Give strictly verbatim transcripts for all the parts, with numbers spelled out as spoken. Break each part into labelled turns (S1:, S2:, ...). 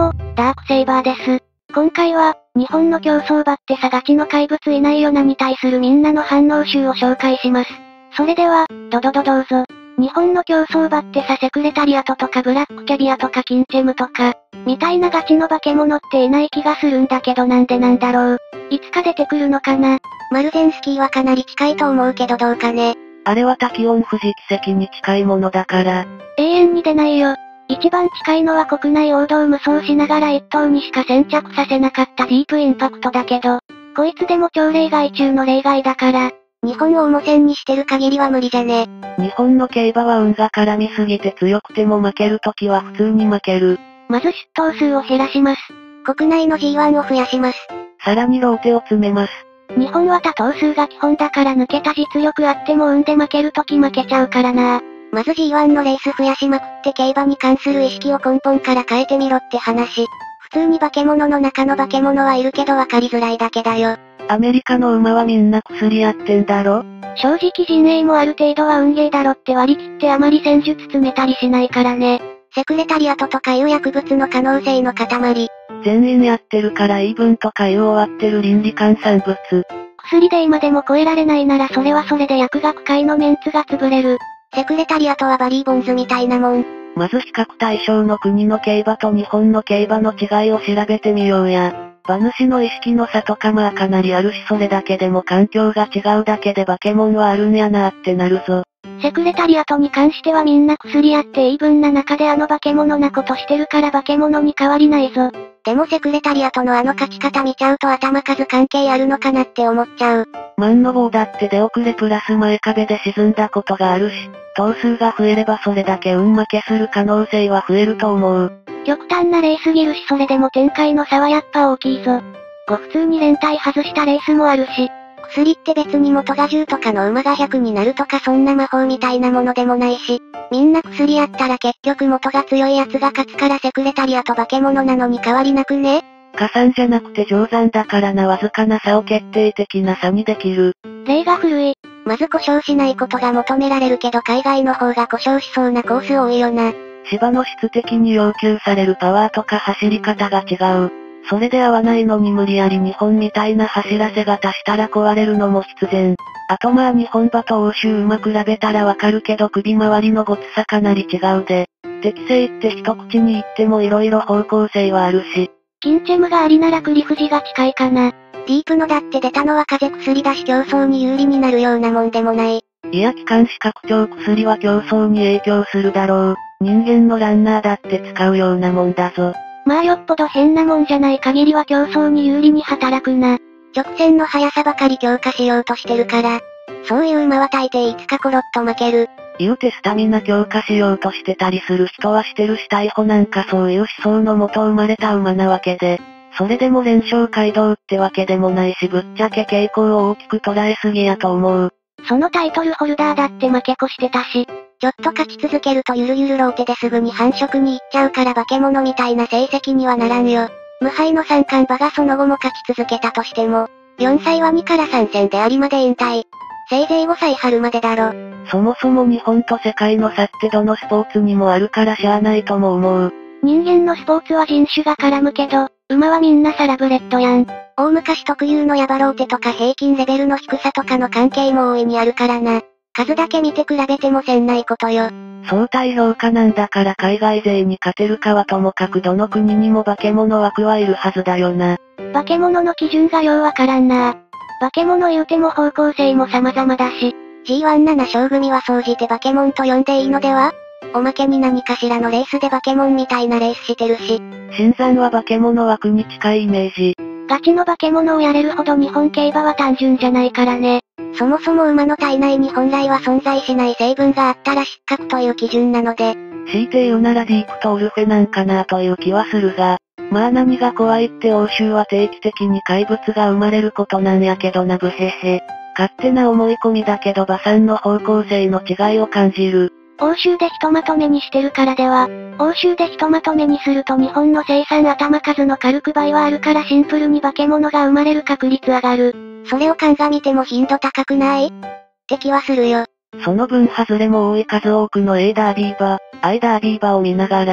S1: も、ダークセイバーです。今回は、日本の競走馬ってさガチの怪物いないよなに対するみんなの反応集を紹介します。それでは、ドドドどうぞ。日本の競走馬ってさセクレタリアトとかブラックキャビアとかキンチェムとか、みたいなガチの化け物っていない気がするんだけどなんでなんだろう。いつか出てくるのかな。
S2: マルゼンスキーはかなり近いと思うけどどうかね。
S3: あれはタキオン富士奇跡に近いものだから。
S1: 永遠に出ないよ。一番近いのは国内王道無双しながら一頭にしか先着させなかったディープインパクトだけど、こいつでも超例外中の例外だから。
S2: 日本を主戦にしてる限りは無理じゃね。
S3: 日本の競馬は運が絡みすぎて強くても負けるときは普通に負ける。
S1: まず出頭数を減らします。
S2: 国内の ジーワン を増やします。
S3: さらにローテを詰めます。
S1: 日本は多頭数が基本だから抜けた実力あっても運で負けるとき負けちゃうからな。
S2: まず ジーワン のレース増やしまくって競馬に関する意識を根本から変えてみろって話。普通に化け物の中の化け物はいるけど分かりづらいだけだよ。
S3: アメリカの馬はみんな薬やってんだろ？
S1: 正直陣営もある程度は運ゲーだろって割り切ってあまり戦術詰めたりしないからね。
S2: セクレタリアトとかいう薬物の可能性の塊。
S3: 全員やってるからイーブンとかいう終わってる倫理換算物。
S1: 薬で今でも超えられないならそれはそれで薬学界のメンツが潰れる。
S2: セクレタリアトはバリーボンズみたいなもん。
S3: まず比較対象の国の競馬と日本の競馬の違いを調べてみようや。馬主の意識の差とかまあかなりあるしそれだけでも環境が違うだけで化け物はあるんやなってなるぞ。
S1: セクレタリアトに関してはみんな薬やってイーブンな中であの化け物なことしてるから化け物に変わりないぞ。
S2: でもセクレタリアトのあの勝ち方見ちゃうと頭数関係あるのかなって思っちゃう。
S3: 万の棒だって出遅れプラス前壁で沈んだことがあるし、頭数が増えればそれだけ運負けする可能性は増えると思う。
S1: 極端なレースぎるしそれでも展開の差はやっぱ大きいぞ。ご普通に連帯外したレースもあるし。
S2: 薬って別に元がじゅうとかの馬がひゃくになるとかそんな魔法みたいなものでもないし、みんな薬やったら結局元が強いやつが勝つからセクレタリアと化け物なのに変わりなくね？
S3: 加算じゃなくて乗算だからなわずかな差を決定的な差にできる。
S1: 例が古い。
S2: まず故障しないことが求められるけど海外の方が故障しそうなコース多いよな。
S3: 芝の質的に要求されるパワーとか走り方が違う。それで合わないのに無理やり日本みたいな走らせ方したら壊れるのも必然。あとまあ日本馬と欧州馬比べたらわかるけど首周りのごつさかなり違うで。適正って一口に言っても色々方向性はあるし。
S1: キンチェムがありなら栗富士が近いかな。
S2: ディープのだって出たのは風邪薬だし競争に有利になるようなもんでもない。
S3: いや気管支拡張薬は競争に影響するだろう。人間のランナーだって使うようなもんだぞ。
S1: まあよっぽど変なもんじゃない限りは競争に有利に働くな。
S2: 直線の速さばかり強化しようとしてるから。そういう馬は大抵いつかコロッと負ける。
S3: 言うてスタミナ強化しようとしてたりする人はしてるし逮捕なんかそういう思想のもと生まれた馬なわけで。それでも連勝街道ってわけでもないしぶっちゃけ傾向を大きく捉えすぎやと思う。
S1: そのタイトルホルダーだって負け越してたし。
S2: ちょっと勝ち続けるとゆるゆるローテですぐに繁殖に行っちゃうから化け物みたいな成績にはならんよ。無敗の三冠馬がその後も勝ち続けたとしても、よんさいはにからさん戦で有馬で引退。せいぜいごさい春までだろ。
S3: そもそも日本と世界の差ってどのスポーツにもあるからしゃあないとも思う。
S1: 人間のスポーツは人種が絡むけど、馬はみんなサラブレッドやん。
S2: 大昔特有のヤバローテとか平均レベルの低さとかの関係も大いにあるからな。数だけ見て比べてもせんないことよ。
S3: 相対評価なんだから海外勢に勝てるかはともかくどの国にも化け物枠はいるはずだよな。
S1: 化け物の基準がようわからんな。化け物言うても方向性も様々だし。
S2: ジーワンなな 勝組は総じて化け物と呼んでいいのでは？おまけに何かしらのレースで化け物みたいなレースしてるし。
S3: 新山は化け物枠に近いイメージ。
S1: ガチの化け物をやれるほど日本競馬は単純じゃないからね。
S2: そもそも馬の体内に本来は存在しない成分があったら失格という基準なので。
S3: 強いて言うならディープとオルフェなんかなという気はするが。まあ何が怖いって欧州は定期的に怪物が生まれることなんやけどなブヘヘ。勝手な思い込みだけど馬さんの方向性の違いを感じる。
S1: 欧州でひとまとめにしてるからでは、欧州でひとまとめにすると日本の生産頭数の軽く倍はあるからシンプルに化け物が生まれる確率上がる。
S2: それを鑑みても頻度高くないって気はするよ。
S3: その分外れも多い数多くの A ダービー馬、I ダービー馬を見ながら、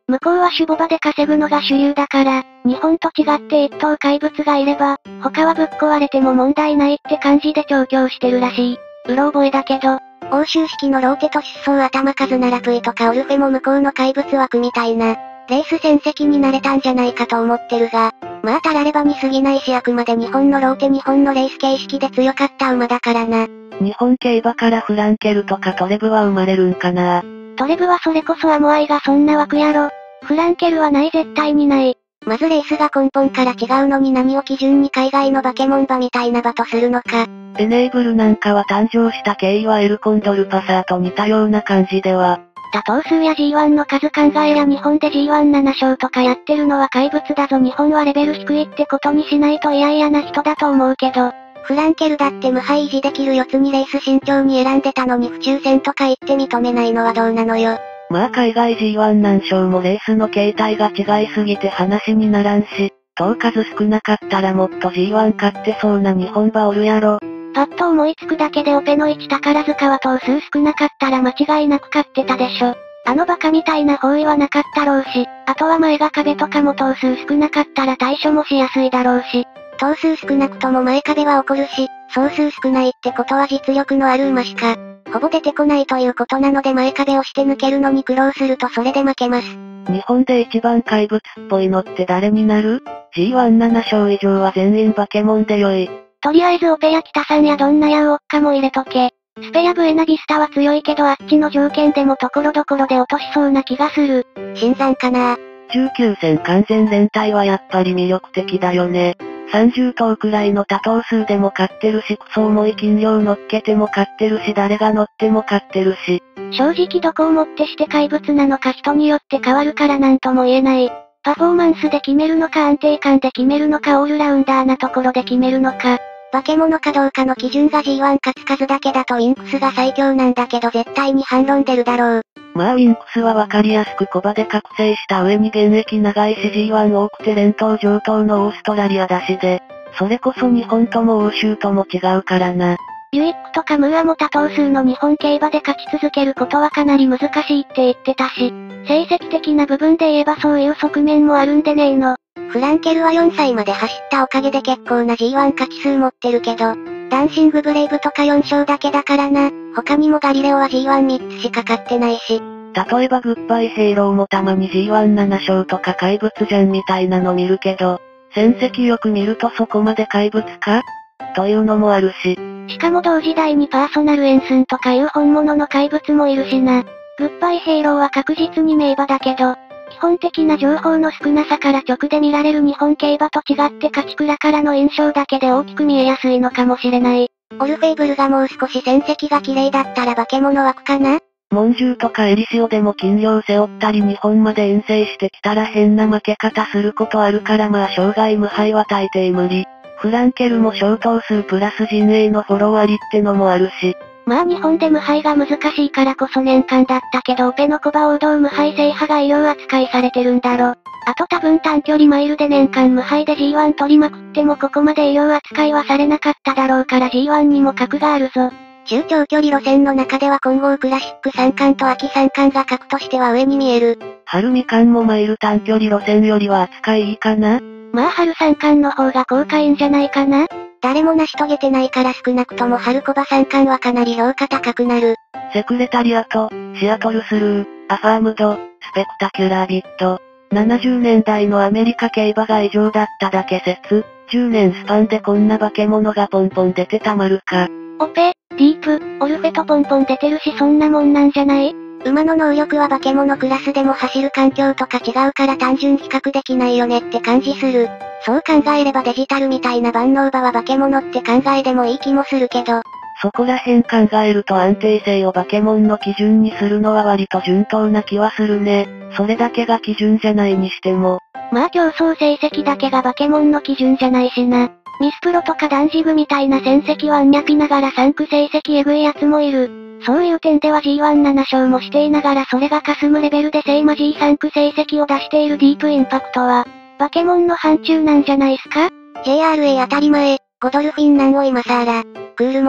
S1: 向こうは種牡馬で稼ぐのが主流だから、日本と違って一頭怪物がいれば、他はぶっ壊れても問題ないって感じで調教してるらしい。うろ覚えだけど。
S2: 欧州式のローテと出走頭数ならプイとかオルフェも向こうの怪物枠みたいな、レース戦績になれたんじゃないかと思ってるが、まあたらればに過ぎないしあくまで日本のローテ日本のレース形式で強かった馬だからな。
S3: 日本競馬からフランケルとかトレブは生まれるんかな。
S1: トレブはそれこそアモアイがそんな枠やろ。フランケルはない絶対にない。
S2: まずレースが根本から違うのに何を基準に海外のバケモン馬みたいな馬とするのか。
S3: エネーブルなんかは誕生した経緯はエルコンドルパサーと似たような感じでは。
S1: 多頭数や ジーワン の数考えりゃ日本で ジーワンなな 勝とかやってるのは怪物だぞ。日本はレベル低いってことにしないと嫌々な人だと思うけど。
S2: フランケルだって無敗維持できる四つにレース慎重に選んでたのに府中戦とか言って認めないのはどうなのよ。
S3: まあ海外 ジーワン 何勝もレースの形態が違いすぎて話にならんし、頭数少なかったらもっと ジーワン 勝ってそうな日本馬おるやろ。
S1: パッと思いつくだけでオペのいち宝塚は頭数少なかったら間違いなく勝ってたでしょ。あのバカみたいな包囲はなかったろうし、あとは前が壁とかも頭数少なかったら対処もしやすいだろうし。
S2: 頭数少なくとも前壁は起こるし、総数少ないってことは実力のある馬しか、ほぼ出てこないということなので前壁をして抜けるのに苦労するとそれで負けます。
S3: 日本で一番怪物っぽいのって誰になる？ ジーワンなな 勝以上は全員バケモンでよい。
S1: とりあえずオペや北さんやどんなやウオッカも入れとけ。スペアブエナビスタは強いけどあっちの条件でもところどころで落としそうな気がする。
S2: 新山かな。
S3: じゅうきゅう戦完全連帯はやっぱり魅力的だよね。さんじゅう頭くらいの多頭数でも勝ってるしクソ重い金量乗っけても勝ってるし誰が乗っても勝ってるし。
S1: 正直どこをもってして怪物なのか人によって変わるからなんとも言えない。パフォーマンスで決めるのか安定感で決めるのかオールラウンダーなところで決めるのか。
S2: 化け物かどうかの基準が ジーワン 勝つ数だけだとウィンクスが最強なんだけど絶対に反論出るだろう。
S3: まあウィンクスはわかりやすく小馬で覚醒した上に現役長いし ジーワン 多くて連投上等のオーストラリアだしで、それこそ日本とも欧州とも違うからな。
S1: ビュイックとかムーアも多頭数の日本競馬で勝ち続けることはかなり難しいって言ってたし、成績的な部分で言えばそういう側面もあるんでねえの。
S2: フランケルはよんさいまで走ったおかげで結構な ジーワン 勝ち数持ってるけど、ダンシングブレイブとかよん勝だけだからな。他にもガリレオは ジーワンみっつしか勝ってないし。
S3: 例えばグッバイヘイローもたまに ジーワンなな 勝とか怪物じゃんみたいなの見るけど、戦績よく見るとそこまで怪物かというのもあるし。
S1: しかも同時代にパーソナルエンスンとかいう本物の怪物もいるしな。グッバイヘイローは確実に名馬だけど、基本的な情報の少なさから直で見られる日本競馬と違って勝ち倉からの印象だけで大きく見えやすいのかもしれない。
S2: オルフェーブルがもう少し戦績が綺麗だったら化け物枠かな？
S3: モンジューとかエリシオでも金量背負ったり日本まで遠征してきたら変な負け方することあるからまあ生涯無敗は大抵無理。フランケルも小頭数プラス陣営のフォローありってのもあるし。
S1: まあ日本で無敗が難しいからこそ年間だったけどオペのコバ王道無敗制覇が医療扱いされてるんだろ。あと多分短距離マイルで年間無敗で ジーワン 取りまくってもここまで医療扱いはされなかっただろうから ジーワン にも格があるぞ。
S2: 中長距離路線の中では混合クラシックさん冠と秋さん冠が格としては上に見える。
S3: 春みかんもマイル短距離路線よりは扱いいいかな？
S1: まあ春三冠の方が高価いいんじゃないかな？
S2: 誰も成し遂げてないから少なくとも春コバ三冠はかなり評価高くなる。
S3: セクレタリアト、シアトルスルー、アファームド、スペクタキュラービット。ななじゅうねんだいのアメリカ競馬が異常だっただけ説。じゅうねんスパンでこんな化け物がポンポン出てたまるか。
S1: オペ、ディープ、オルフェとポンポン出てるしそんなもんなんじゃない？
S2: 馬の能力は化け物クラスでも走る環境とか違うから単純比較できないよねって感じする。そう考えればデジタルみたいな万能馬は化け物って考えでもいい気もするけど。
S3: そこら辺考えると安定性を化け物の基準にするのは割と順当な気はするね。それだけが基準じゃないにしても。
S1: まあ競争成績だけが化け物の基準じゃないしな。ミスプロとかダンジグみたいな戦績はあんにゃぴながらさん区成績エグいやつもいる。そういう点では ジーワンなな 勝もしていながらそれが霞むレベルでセイマ ジーさん 区成績を出しているディープインパクトは、化け物の範疇なんじゃないすか？
S2: ジェイアールエー 当たり前、ゴドルフィンなんを今さら、クールモア、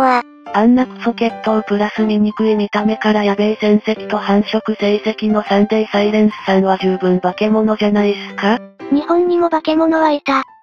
S3: あんなクソ血統プラス醜い見た目からやべえ戦績と繁殖成績のサンデーサイレンスさんは十分化け物じゃないっすか？
S1: 日本にも化け物はいた。